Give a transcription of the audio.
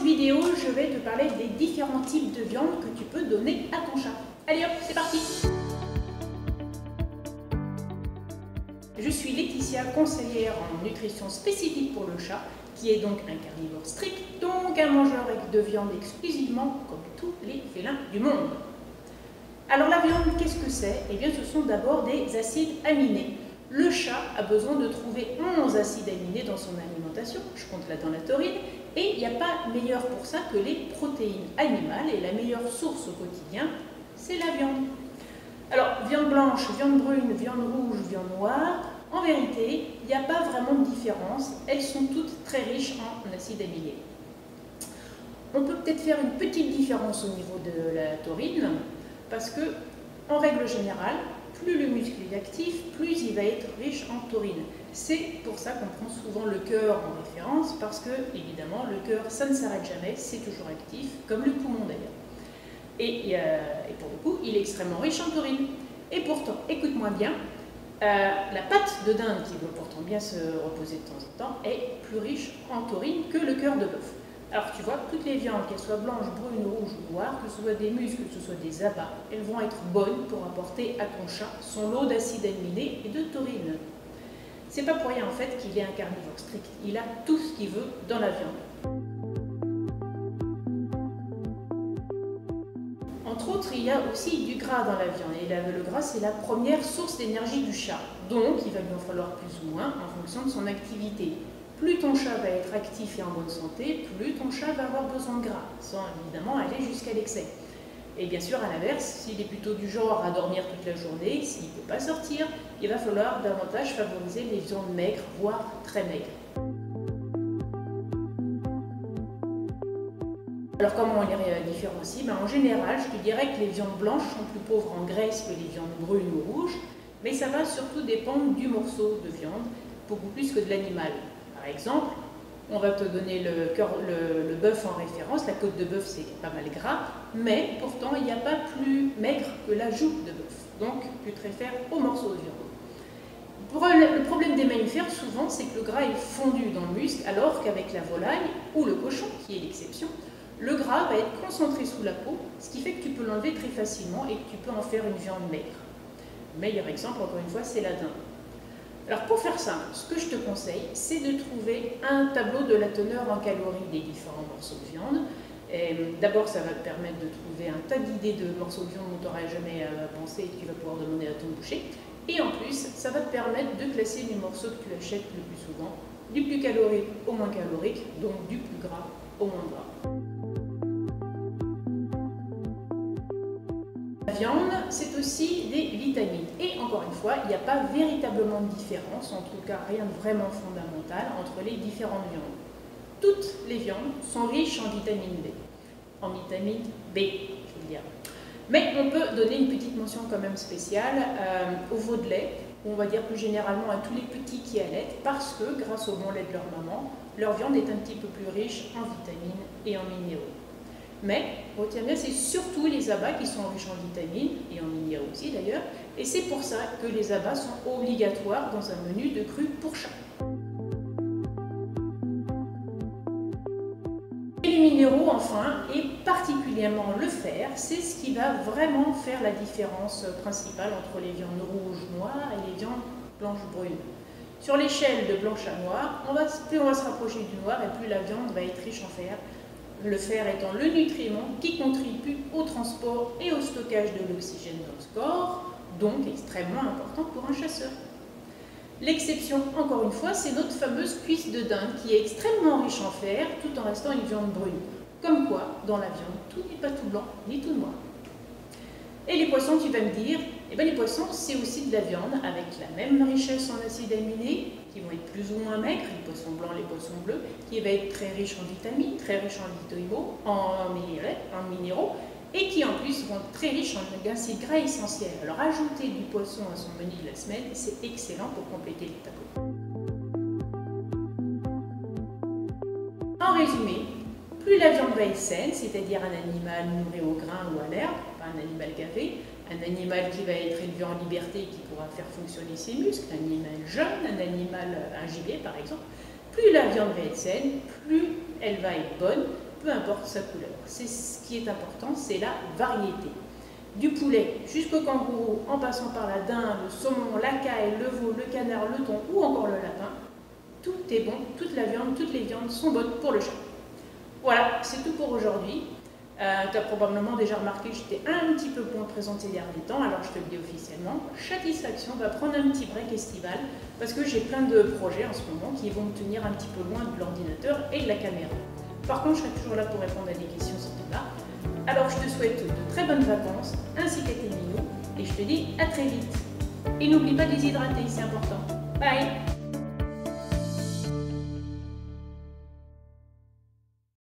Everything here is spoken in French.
vidéo, je vais te parler des différents types de viande que tu peux donner à ton chat. Allez hop, c'est parti! Je suis Laetitia, conseillère en nutrition spécifique pour le chat, qui est donc un carnivore strict, donc un mangeur de viande exclusivement comme tous les félins du monde. Alors la viande, qu'est-ce que c'est? Eh bien ce sont d'abord des acides aminés. Le chat a besoin de trouver 11 acides aminés dans son alimentation, je compte là dans la taurine, et il n'y a pas meilleur pour ça que les protéines animales, et la meilleure source au quotidien, c'est la viande. Alors, viande blanche, viande brune, viande rouge, viande noire, en vérité, il n'y a pas vraiment de différence, elles sont toutes très riches en acides aminés. On peut peut-être faire une petite différence au niveau de la taurine, parce que, en règle générale, plus le muscle est actif, plus il va être riche en taurine. C'est pour ça qu'on prend souvent le cœur en référence, parce que, évidemment, le cœur, ça ne s'arrête jamais, c'est toujours actif, comme le poumon d'ailleurs. Et pour le coup, il est extrêmement riche en taurine. Et pourtant, écoute-moi bien, la patte de dinde, qui doit pourtant bien se reposer de temps en temps, est plus riche en taurine que le cœur de bœuf. Alors tu vois, toutes les viandes, qu'elles soient blanches, brunes, rouges ou noires, que ce soit des muscles, que ce soit des abats, elles vont être bonnes pour apporter à ton chat son lot d'acides aminés et de taurine. C'est pas pour rien en fait qu'il est un carnivore strict, il a tout ce qu'il veut dans la viande. Entre autres, il y a aussi du gras dans la viande, et le gras c'est la première source d'énergie du chat, donc il va lui en falloir plus ou moins en fonction de son activité. Plus ton chat va être actif et en bonne santé, plus ton chat va avoir besoin de gras, sans évidemment aller jusqu'à l'excès. Et bien sûr, à l'inverse, s'il est plutôt du genre à dormir toute la journée, s'il ne peut pas sortir, il va falloir davantage favoriser les viandes maigres, voire très maigres. Alors comment on les différencie? En général, je te dirais que les viandes blanches sont plus pauvres en graisse que les viandes brunes ou rouges, mais ça va surtout dépendre du morceau de viande, beaucoup plus que de l'animal. Par exemple, on va te donner le bœuf en référence, la côte de bœuf c'est pas mal gras, mais pourtant il n'y a pas plus maigre que la joue de bœuf, donc tu te réfères au morceau de viande. Le problème des mammifères souvent c'est que le gras est fondu dans le muscle, alors qu'avec la volaille ou le cochon, qui est l'exception, le gras va être concentré sous la peau, ce qui fait que tu peux l'enlever très facilement et que tu peux en faire une viande maigre. Le meilleur exemple, encore une fois, c'est la dinde. Alors pour faire ça, ce que je te conseille, c'est de trouver un tableau de la teneur en calories des différents morceaux de viande. D'abord, ça va te permettre de trouver un tas d'idées de morceaux de viande dont tu n'aurais jamais pensé et que tu vas pouvoir demander à ton boucher. Et en plus, ça va te permettre de classer les morceaux que tu achètes le plus souvent, du plus calorique au moins calorique, donc du plus gras au moins gras. La viande, c'est aussi des vitamines. Et encore une fois, il n'y a pas véritablement de différence, en tout cas rien de vraiment fondamental, entre les différentes viandes. Toutes les viandes sont riches en vitamine B. En vitamine B, je veux dire. Mais on peut donner une petite mention quand même spéciale au veau de lait, ou on va dire plus généralement à tous les petits qui allaitent, parce que grâce au bon lait de leur maman, leur viande est un petit peu plus riche en vitamines et en minéraux. Mais, retiens bien, c'est surtout les abats qui sont riches en vitamines, et en minéraux aussi d'ailleurs, et c'est pour ça que les abats sont obligatoires dans un menu de cru pour chat. Et les minéraux, enfin, et particulièrement le fer, c'est ce qui va vraiment faire la différence principale entre les viandes rouges, noires et les viandes blanches, brunes. Sur l'échelle de blanche à noire, plus on va se rapprocher du noir et plus la viande va être riche en fer. Le fer étant le nutriment qui contribue au transport et au stockage de l'oxygène dans le corps, donc extrêmement important pour un chasseur. L'exception, encore une fois, c'est notre fameuse cuisse de dinde qui est extrêmement riche en fer tout en restant une viande brune. Comme quoi, dans la viande, tout n'est pas tout blanc ni tout noir. Et les poissons, tu vas me dire, eh bien les poissons, c'est aussi de la viande avec la même richesse en acides aminés, qui vont être plus ou moins maigres, les poissons blancs, les poissons bleus, qui va être très riche en vitamines, très riche en vitamines, en minéraux, et qui en plus vont être très riches en acides gras essentiels. Alors ajouter du poisson à son menu de la semaine, c'est excellent pour compléter le tableau. En résumé, plus la viande va être saine, c'est-à-dire un animal nourri au grain ou à l'herbe, pas un animal gavé, un animal qui va être élevé en liberté et qui pourra faire fonctionner ses muscles, un animal jeune, un gibier par exemple, plus la viande va être saine, plus elle va être bonne, peu importe sa couleur. C'est ce qui est important, c'est la variété. Du poulet jusqu'au kangourou, en passant par la dinde, le saumon, la caille, le veau, le canard, le thon ou encore le lapin, tout est bon, toute la viande, toutes les viandes sont bonnes pour le chat. Voilà, c'est tout pour aujourd'hui. Tu as probablement déjà remarqué que j'étais un petit peu moins présente ces derniers temps, alors je te le dis officiellement, Chatisfaction va prendre un petit break estival parce que j'ai plein de projets en ce moment qui vont me tenir un petit peu loin de l'ordinateur et de la caméra. Par contre, je serai toujours là pour répondre à des questions si tu as. Alors je te souhaite de très bonnes vacances ainsi qu'à tes minous et je te dis à très vite. Et n'oublie pas de les hydrater, c'est important. Bye!